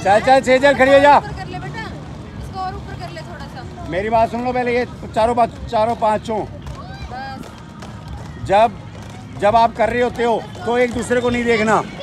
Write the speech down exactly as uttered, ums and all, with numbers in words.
चल चल छह चल खड़ी हो जा। कर ले बेटा, इसको और ऊपर कर ले थोड़ा सा। मेरी बात सुन लो पहले, ये चारों बात चारों पांचों बस जब जब आप कर रहे होते हो तो एक दूसरे को नहीं देखना।